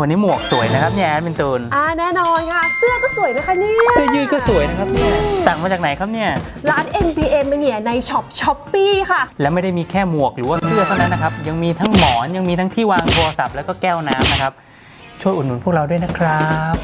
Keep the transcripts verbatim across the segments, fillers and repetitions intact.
วันนี้หมวกสวยนะครับเนี่ยแอดมินตูนอ่าแน่นอนค่ะเสื้อก็สวยนะคะเนี่ยเสื้อยืดก็สวยนะครับเนี่ยสั่งมาจากไหนครับเนี่ยร้าน เอ็น บี เอ Mania ในช็อปช้อปปี้ค่ะแล้วไม่ได้มีแค่หมวกหรือว่าเสื้อเท่านั้นนะครับยังมีทั้งหมอนยังมีทั้งที่วางโทรศัพท์แล้วก็แก้วน้ำนะครับช่วยอุดหนุนพวกเราด้วยนะครับ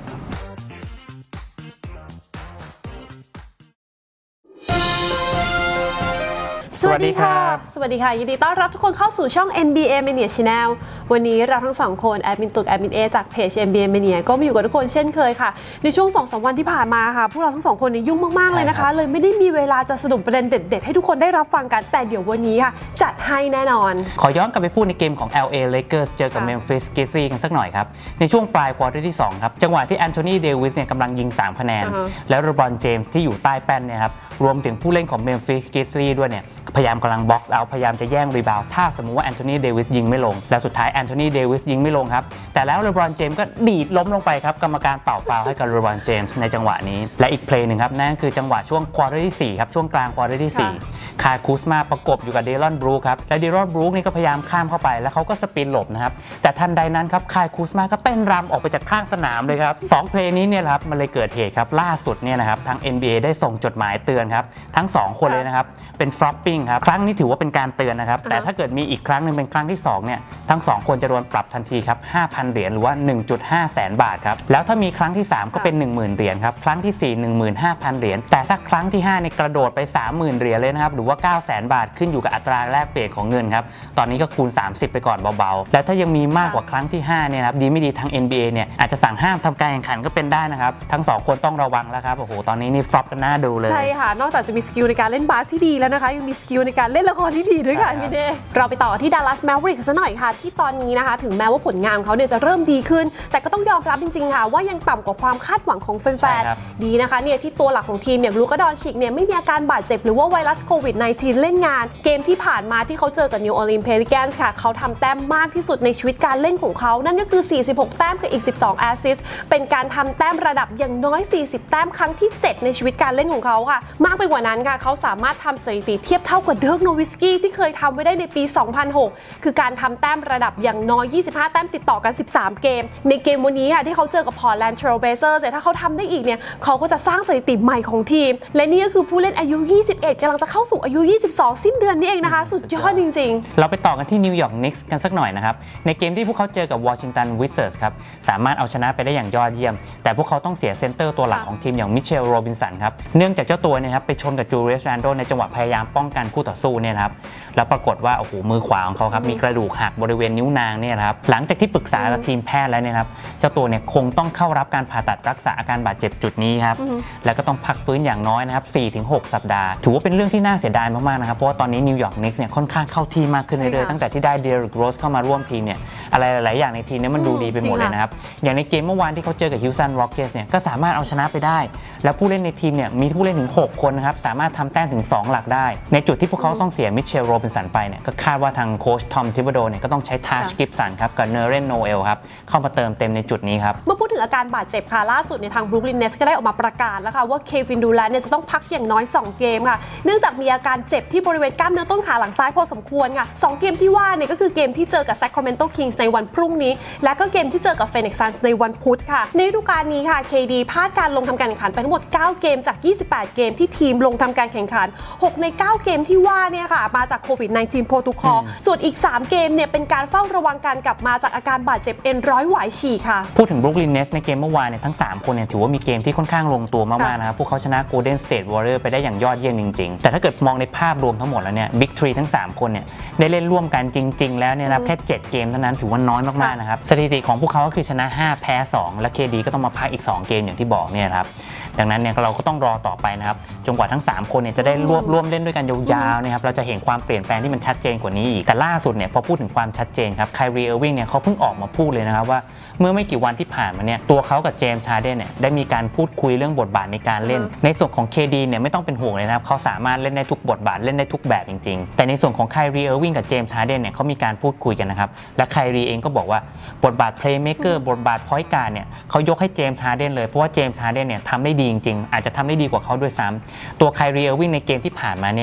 สวัสดีค่ะสวัสดีค่ะยินดีต้อนรับทุกคนเข้าสู่ช่อง เอ็น บี เอ Mania Channel วันนี้เราทั้งสองคนแอดมินตุกแอดมินเอจากเพจ เอ็น บี เอ Mania ก็มาอยู่กับทุกคนเช่นเคยค่ะในช่วง สองถึงสาม วันที่ผ่านมาค่ะพวกเราทั้งสองคนนี่ยุ่งมากๆเลยนะคะเลยไม่ได้มีเวลาจะสรุปประเด็นเด็ดๆให้ทุกคนได้รับฟังกันแต่เดี๋ยววันนี้ค่ะจัดให้แน่นอนขอย้อนกลับไปพูดในเกมของ แอล เอ Lakers เจอกับ Memphis Grizzlies กันสักหน่อยครับในช่วงปลายควอเตอร์ที่สองครับจังหวะที่แอนโทนีเดวิสเนี่ยกำลังยิงสามคะแนนแล้วเลบรอนเจมส์ที่อยู่ใต้แป้นเนี่ยครับรวมถึงผู้เล่นของ Memphis Grizzlies ด้วยเนี่ยพยายามกำลังบ็อกซ์เอาพยายามจะแย่งรีบาวด์ถ้าสมมุติว่าแอนโทนีเดวิสยิงไม่ลงและสุดท้ายแอนโทนีเดวิสยิงไม่ลงครับแต่แล้วเลบรอนเจมส์ก็ดีดล้มลงไปครับกรรมการเป่าฟาวล์ให้กับเลบรอนเจมส์ในจังหวะนี้และอีกเพลย์หนึ่งครับนั่นคือจังหวะช่วงควอเตอร์ที่สี่ครับช่วงกลางควอเตอร์ที่สี่คายคูสมาประกบอยู่กับเดลอนบรูคครับและเดลอนบรูคนี่ก็พยายามข้ามเข้าไปแล้วเขาก็สปินหลบนะครับแต่ทันใดนั้นครับคายคูสมาก็เต้นรำออกไปจากข้างสนามเลยครับสองเพลย์นี้เนี่ยครับมันเลยเกิดเหตุครับล่าสุดเนี่ยนะครับทาง เอ็น บี เอ ได้ส่งจดหมายเตือนครับทั้งสองคนเลยนะครับเป็นฟลอปปิ้งครับครั้งนี้ถือว่าเป็นการเตือนนะครับแต่ถ้าเกิดมีอีกครั้งหนึ่งเป็นครั้งที่สองเนี่ยทั้งสองคนจะโดนปรับทันทีครับ ห้าพัน เหรียญหรือว่า หนึ่งจุดห้า แสนบาทครับแล้วถ้ามีครั้งที่สามก็เป็น หนึ่งหมื่น เหรียญครับครั้งที่สี่ หนึ่งหมื่นห้าพัน เหรียญแต่ถ้าครั้งที่ห้าเนี่ยกระโดดไป สามหมื่น เหรียญเลยนะครับหรือว่า เก้าแสน บาทขึ้นอยู่กับอัตราแลกเปลี่ยนของเงินครับตอนนี้ก็คูณสามสิบไปก่อนเบาๆแล้วถ้ายังมีมากกว่าครั้งที่ห้าเนี่ยครับดีไม่ดีทาง เอ็น บี เอ เนี่ยอาจจะสั่งห้ามทำการแข่งขันก็เป็นได้นะครับทั้งสองคนต้องระวังแล้วครับโอ้โหตอนนี้นี่ฟลอปกันน่าดูเลยใช่ค่ะนอกจากจะมีสกิลในการเล่นบาสที่ดีแล้วนะคะยังมีสกิลในการเล่นละครที่ดีด้วยค่ะพี่เดเราไปต่อที่ Dallas Mavericks ซะหน่อยค่ะที่ตอนนี้นะคะถึงแม้ว่าผลงานเขาเนี่ยจะเริ่มดีขึ้นแต่ก็ต้องยอมรับจริงๆค่ะว่ายังต่ำกว่าความคาดหวังของแฟนๆดีนะคะเนี่ยที่ตัวหลักของทีมอย่างลูกาดอนชิกเนี่ยไม่มีอาการบาดเจ็บหรือว่าไวรัสโควิด สิบเก้า เล่นงานเกมที่ผ่านมาที่เขาเจอกับ New Orleans Pelicans ค่ะเขาทำแต้มมากที่สุดในชีวิตการเล่นของเขานั่นก็คือสี่สิบหกแต้มกับอีกสิบสองแอสซิสต์เป็นการทำแต้มระดับอย่างน้อยสี่สิบแต้มครั้งที่เจ็ดในชีวิตการเล่นของเขาค่ะมากไปกว่านั้นค่ะเขาสามารถทำสถิติเทียบเท่ากับเดิร์กโนวิสกี้ที่เคยทำไว้ได้ในปีสองพันหกคือการทำแต้มระดับอย่างน้อยยี่สิบห้าแต้มติดต่อกันสิบสามเกมในเกมวันนี้ค่ะที่เขาเจอกับ Portland Trail Blazers แต่ถ้าเขาทำได้อีกเนี่ยเขาก็จะสร้างสถิติใหม่ของทีมและนี่ก็คือผู้เล่นอายุยี่สิบเอ็ดกำลังจะเข้าสู่อายุยี่สิบสองสิ้นเดือนนี้เองนะคะสุดยอดจริงๆเราไปต่อกันที่นิวยอร์กนิกส์กันสักหน่อยนะครับในเกมที่พวกเขาเจอกับวอชิงตันวิซเซอร์สครับสามารถเอาชนะไปได้อย่างยอดเยี่ยมแต่พวกเขาต้องเสียเซนเตอร์ตัวหลักของทีมอย่างมิเชลโรบินสันครับเนื่องจากเจ้าตัวเนี่ยครับไปชนกับจูเลียสแรนโดในจังหวะพยายามป้องกันคู่ต่อสู้เนี่ยครับแล้วปรากฏว่าโอ้โหมือขวาของเขาครับมีกระดูกหักบริเวณนิ้วนางเนี่ยครับหลังจากที่ปรึกษากับทีมแพทย์แล้วเนี่ยครับเจ้าตัวเนี่ยคงต้องเข้ารับการผ่าตัดรักษาอาการบาดเจ็บจุดนี้ครับแล้วก็ต้องพักฟื้นอย่างน้อยนะครับ สี่ถึงหก สัปดาห์ถือว่าเป็นเรื่องที่น่าเสียดายมากๆนะครับเพราะว่าตอนนี้นิวยอร์กนิกส์เนี่ยค่อนข้างเข้าที่มากขึ้นเรื่อยๆตั้งแต่ที่ได้เดริกโรสเข้ามาร่วมทีมเนี่ยอะไรหลายๆอย่างในทีมนี้มันดูดีไปหมดเลยนะครับอย่างในเกมเมื่อวานที่เขาเจอกับฮิวสตันร็อกเก็ตส์เนี่ยก็สามารถเอาชนะไปได้แล้วผู้เล่นในทีมเนี่ยมีผู้เล่นถึงหกคนนะครับสามารถทำแต้มถึงสองหลักได้ในจุดที่พวกเขาต้องเสียมิเชลโรบินสันไปเนี่ยก็คาดว่าทางโค้ชทอมทิบโดเนี่ยก็ต้องใช้ทาชกิฟสันครับกับเนเรนโนเอลครับเข้ามาเติมเต็มในจุดนี้ครับเมื่อพูดถึงอาการบาดเจ็บค่ะล่าสุดในทางบรูคลินเนสก็ได้ออกมาประกาศแล้วค่ะว่าเควินดูแลนเนี่ยจะต้องพักอย่างน้อยสองเกมค่ะเนื่องจากมีอาการเจ็บที่บริเวณกล้ามเนื้อต้นขาหลังซ้ายพอสมควรค่ะสองเกมที่ว่าเนี่ยก็คือเกมที่เจอกับแซคราเมนโตคิงส์ในวันพรุ่งนี้และก็เกมที่เจอกับเฟนิกซ์ซันส์ในวันพุธค่ะในฤดูกาลนี้ค่ะ เค ดี พลาดการลงทำการแข่งขันไปทั้งหมดเก้าเกมจากยี่สิบแปดเกมที่ทีมลงทำการแข่งขันหกในเก้าเกมที่ว่าเนี่ยค่ะมาจากโควิด สิบเก้า โปรโตคอลส่วนอีกสามเกมเนี่ยเป็นการเฝ้าระวังการกลับมาจากอาการบาดเจ็บเอ็นร้อยหวายฉีกค่ะพูดถึงบรูคลินเนสในเกมเมื่อวานเนี่ยทั้งสามคนเนี่ยถือว่ามีเกมที่ค่อนข้างลงตัวมากๆนะครับพวกเขาชนะ Golden State Warriors ไปได้อย่างยอดเยี่ยมจริงๆแต่ถ้าเกิดมองในภาพรวมทั้งหมดแล้วเนี่ยบิ๊กทรีทั้งสามคนเนี่ยได้เล่นร่วมกันจริงๆแล้วเนี่ยนะแค่เจ็ดเกมเท่านั้นถือว่าน้อยมากๆนะครับสถิติของพวกเขาก็คือชนะห้าแพ้สองและ เค ดี ก็ต้องมาพักอีกสองเกมอย่างที่บอกเนี่ยครับดังนั้นเนี่ยเราก็ต้องรอต่อไปนะครับจนกว่าทั้งสามคนเนี่ยจะได้ร่วมร่วมเล่นด้วยกันยาวๆนะครับเราจะเห็นความเปลี่ยนแปลงที่มันชัดเจนกว่านี้อีกแต่ล่าสุดเนี่ยพอพูดถึงความชัดเจนครับไคลรีเออร์วิงเนี่ยเขาเพิ่งออกมาพูดเลยนะครับว่าเมื่อไม่กี่วันที่ผ่านมาเนี่ยตัวเขากับเจมส์ฮาร์เดนเนี่ยได้มีการพูดคุยเรื่องบทบาทในการเล่นในส่วนของ เค ดี เนี่ยไม่ต้องเป็นห่วงเลยนะครับเขาสามารถเล่นได้ทุกบทบาทเล่นได้ทุกแบบจริงๆแต่ในส่วนของไคลรีเออร์วิงกับเจมส์ฮาร์เดนเนี่ยเขามีการพูดคุยกันนะครับและไคลรีเองก็บอกว่าบทบาทเพลย์เมคเกอร์บทบาทพอยต์การ์ดเนี่ยเขายกให้เจมส์ฮาร์เดนเลยเพราะว่าเจมส์ฮาร์เดนเนี่ยทำได้ดีจริงๆอาจจะทำได้ดีกว่าเขาด้วยซ้ำตัวไคลรีเออร์วิงในเกมที่ผ่านมาเนี่ยครับ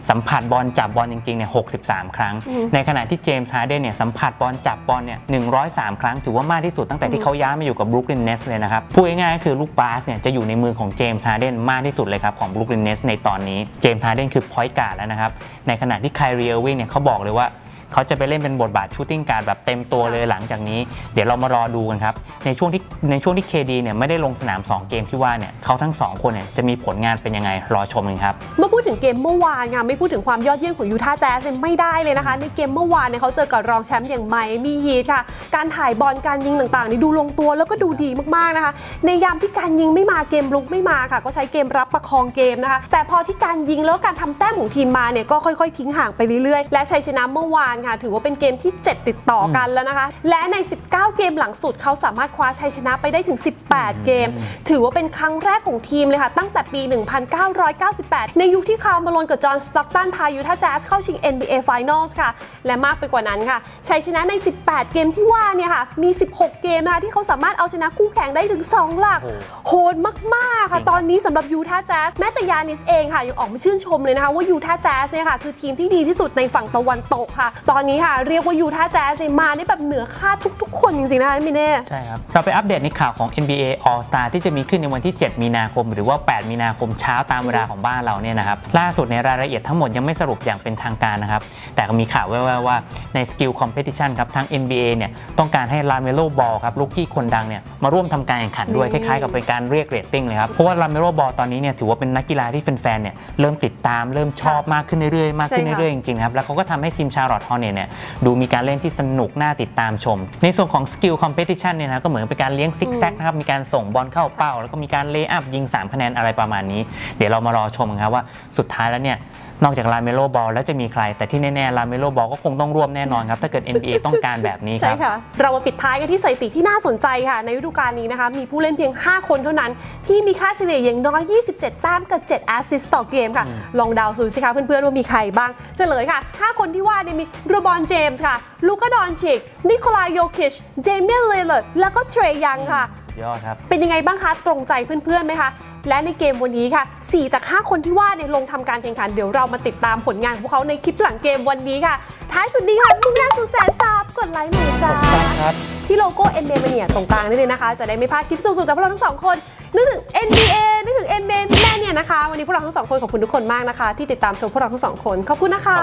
สัมผัสบอลจับบอลจริงๆเนี่ยหกสิบสามครั้งในขณะที่เจมส์ฮาร์เดนเนี่ยสัมผัสบอลจับบอลเนี่ยหนึ่งร้อยสามครั้งถือว่ามากที่สุดตั้งแต่ที่เขาย้ายมาอยู่กับบรูคลินเนสเลยนะครับพูดง่ายๆก็คือลูกบาสเนี่ยจะอยู่ในมือของเจมส์ฮาร์เดนมากที่สุดเลยครับของบรูคลินเนสในตอนนี้เจมส์ฮาร์เดนคือพอยต์การ์ดแล้วนะครับในขณะที่ไคลรี เออร์วิงเนี่ยเขาบอกเลยว่าเขาจะไปเล่นเป็นบทบาทชูตติ้งการ์ดแบบเต็มตัวเลยหลังจากนี้เดี๋ยวเรามารอดูกันครับในช่วงที่ในช่วงที่ เค ดี เนี่ยไม่ได้ลงสนามสองเกมที่ว่าเนี่ยเขาทั้งสองคนเนี่ยจะมีผลงานเป็นยังไงรอชมกันครับเมื่อพูดถึงเกมเมื่อวานค่ะไม่พูดถึงความยอดเยี่ยมของยูทาห์แจ๊สไม่ได้เลยนะคะในเกมเมื่อวานเนี่ยเขาเจอกับรองแชมป์อย่างไมอามี่ฮีทค่ะการถ่ายบอลการยิงต่างๆนี่ดูลงตัวแล้วก็ดูดีมากๆนะคะในยามที่การยิงไม่มาเกมลุกไม่มาค่ะก็ใช้เกมรับประคองเกมนะคะแต่พอที่การยิงแล้วการทำแต้มของทีมมาเนี่ยก็ค่อยๆทิ้งห่างไปเรื่อยๆและชัยชนะเมื่อวานค่ะถือว่าเป็นเกมที่เจ็ดติดต่อกันแล้วนะคะและในสิบเก้าเกมหลังสุดเขาสามารถคว้าชัยชนะไปได้ถึงสิบแปดเกมถือว่าเป็นครั้งแรกของทีมเลยค่ะตั้งแต่ปีหนึ่งพันเก้าร้อยเก้าสิบแปดในยุคที่คาร์ล มาโลนกับจอห์น สต็อกตันพายูทาห์แจ๊สเข้าชิง เอ็น บี เอ Finals ค่ะและมากไปกว่านั้นค่ะชัยชนะในสิบแปดเกมที่ว่าเนี่ยค่ะมีสิบหกเกมนะคะที่เขาสามารถเอาชนะคู่แข่งได้ถึงสองหลักโหดมากๆค่ะตอนนี้สำหรับยูทาห์แจ๊สแม้แต่ยานิสเองค่ะยังออกมาชื่นชมเลยนะคะว่ายูทาห์แจ๊สเนี่ยค่ะคือทีมที่ดีที่สุดในฝั่งตะวันตกค่ะตอนนี้ค่ะเรียกว่ายูทาห์แจ๊สมาได้แบบเหนือคาดทุกๆคนจริงๆนะคะมิเน่ใช่ครับเราไปอัปเดตในข่าวของ เอ็น บี เอ All Star ที่จะมีขึ้นในวันที่เจ็ดมีนาคมหรือว่าแปดมีนาคมเช้าตามเวลาของบ้านเราเนี่ยนะครับล่าสุดในรายละเอียดทั้งหมดยังไม่สรุปอย่างเป็นทางการนะครับแต่ก็มีข่าวแว่วๆว่าใน Skill Competition ครับทาง เอ็น บี เอ เนี่ยต้องการให้ลาเมโลบอลครับลูกกี้คนดังเนี่ยมาร่วมทำการแข่งขันด้วยคล้ายๆกับเป็นการเรียกเรตติ้งเลยครับเพราะว่าลาเมโลบอลตอนนี้เนี่ยถือว่าเป็นนักกีฬาที่แฟนๆเนี่ยเริ่มติดตามเริ่มชอบมากขึ้นเรื่อยๆมากขึ้นเรื่อยๆจริงๆครับแล้วเขาก็ทำให้ทีมชาร์ลอตต์ฮอร์เนตเนี่ยดูมีการเล่นที่สนุกน่าติดตามชมในส่วนของ Skill Competition เนี่ยนะก็เหมือนเป็นการเลี้ยงซิกแซกนะครับมีการส่งบอลเข้าเป้าแล้วก็มีการเลย์อัพยิงสามคะแนนอะไรประมาณนี้เดี๋ยวเรามารอชมกันครับว่าสุดท้ายแล้วเนี่ยนอกจากลาเมโลบอลแล้วจะมีใครแต่ที่แน่ๆลาเมโลบอลก็คงต้องร่วมแน่นอนครับถ้าเกิด เอ็น บี เอ ต้องการแบบนี้ครับใช่ค่ะเรามาปิดท้ายกันที่สถิติที่น่าสนใจค่ะในฤดูกาลนี้นะคะมีผู้เล่นเพียงห้าคนเท่านั้นที่มีค่าเฉลี่ยอย่างน้อยยี่สิบเจ็ดแต้มกับเจ็ดแอสซิสต์ต่อเกมค่ะลองเดาดูสิคะเพื่อนๆว่ามีใครบ้างเฉลยค่ะห้าคนที่ว่าเนี่ยมีโรบอนเจมส์ค่ะลูกาดอนชิกนิโคลาโยคิชเดเมียนลิลเลอร์แล้วก็เทรย์ยังค่ะยอดครับเป็นยังไงบ้างคะตรงใจเพื่อนๆไหมคะและในเกมวันนี้ค่ะสี่จากห้าคนที่ว่าเนี่ยลงทำการแข่งขันเดี๋ยวเรามาติดตามผลงานของพวกเขาในคลิปหลังเกมวันนี้ค่ะท้ายสุดนี้ค่ะมุ่งหน้าสู่แสนซับกดไลค์หน่อยจ้าที่โลโก้ เอ็น บี เอ Mania ตรงกลางนี่เลยนะคะจะได้ไม่พลาดคลิปสุดๆจากพวกเราทั้งสองคนนึกถึง เอ็น บี เอ นึกถึง เอ็น บี เอ Mania นะคะวันนี้พวกเราทั้งสองคนขอบคุณทุกคนมากนะคะที่ติดตามชมพวกเราทั้งสองคนขอบคุณนะคะ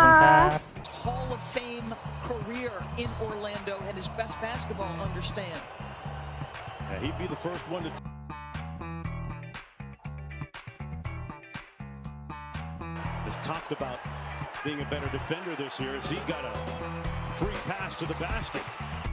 Hall of Fame career in Orlando and his best basketball understand. Yeah, he'd be the first one to has talked about being a better defender this year as he got a free pass to the basket.